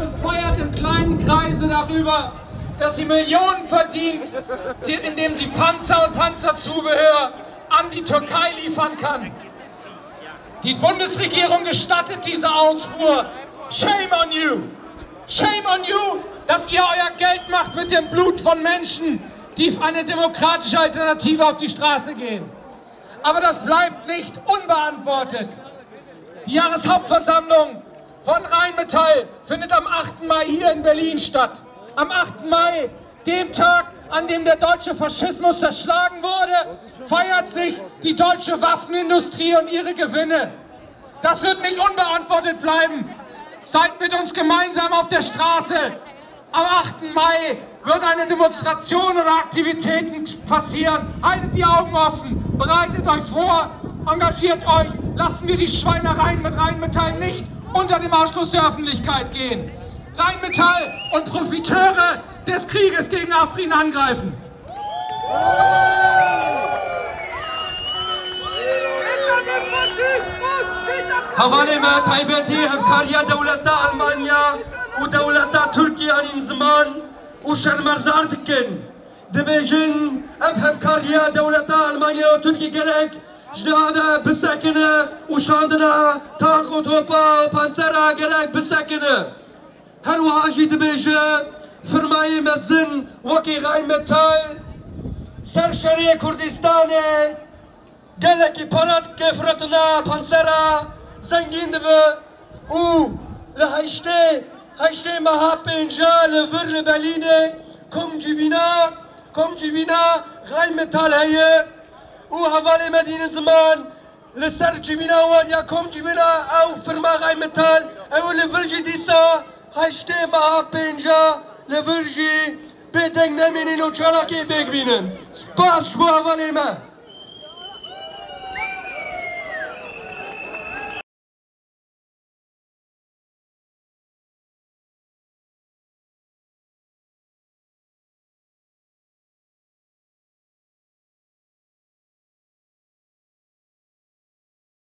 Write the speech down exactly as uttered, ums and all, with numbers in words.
und feiert im kleinen Kreise darüber, dass sie Millionen verdient, indem sie Panzer und Panzerzubehör an die Türkei liefern kann. Die Bundesregierung gestattet diese Ausfuhr. Shame on you! Shame on you, dass ihr euer Geld macht mit dem Blut von Menschen, die für eine demokratische Alternative auf die Straße gehen. Aber das bleibt nicht unbeantwortet. Die Jahreshauptversammlung von Rheinmetall findet am achten Mai hier in Berlin statt. Am achten Mai, dem Tag, an dem der deutsche Faschismus zerschlagen wurde, feiert sich die deutsche Waffenindustrie und ihre Gewinne. Das wird nicht unbeantwortet bleiben. Seid mit uns gemeinsam auf der Straße. Am achten Mai wird eine Demonstration oder Aktivitäten passieren. Haltet die Augen offen, bereitet euch vor, engagiert euch. Lassen wir die Schweinereien mit Rheinmetall nicht unter dem Ausschluss der Öffentlichkeit gehen. Rheinmetall und Profiteure des Krieges gegen Afrin angreifen. هەواڵێمە تایبەتی هەفکاریە دەوڵەتە ئەڵمانیا و دەوڵەتە تورکیا نین زمان و شەرمەرزار دکن دەبێژن ئەف هەفکاریە دەوڵەتە ئەڵمانیا و تورکی گەرەک ژنادا بسەکنە و شاندنا تانک و تۆپا و پانسەرا گەرەک بسەکنە هەروەهاشی دەبێژە فرمایە مەزن وەکی غایمەتال سەر شەریە کوردستانێ geleki parat kefratına pansera zengin dibe u le haşte haşte mahapenja le vir le beline kom civina kom civina gay metal haye u havale medine zaman le ser civina wan ya kom civina au firma gay metal au le virji disa haşte mahapenja le virji bedeng neminin o çalaki begbinin spas bu havale me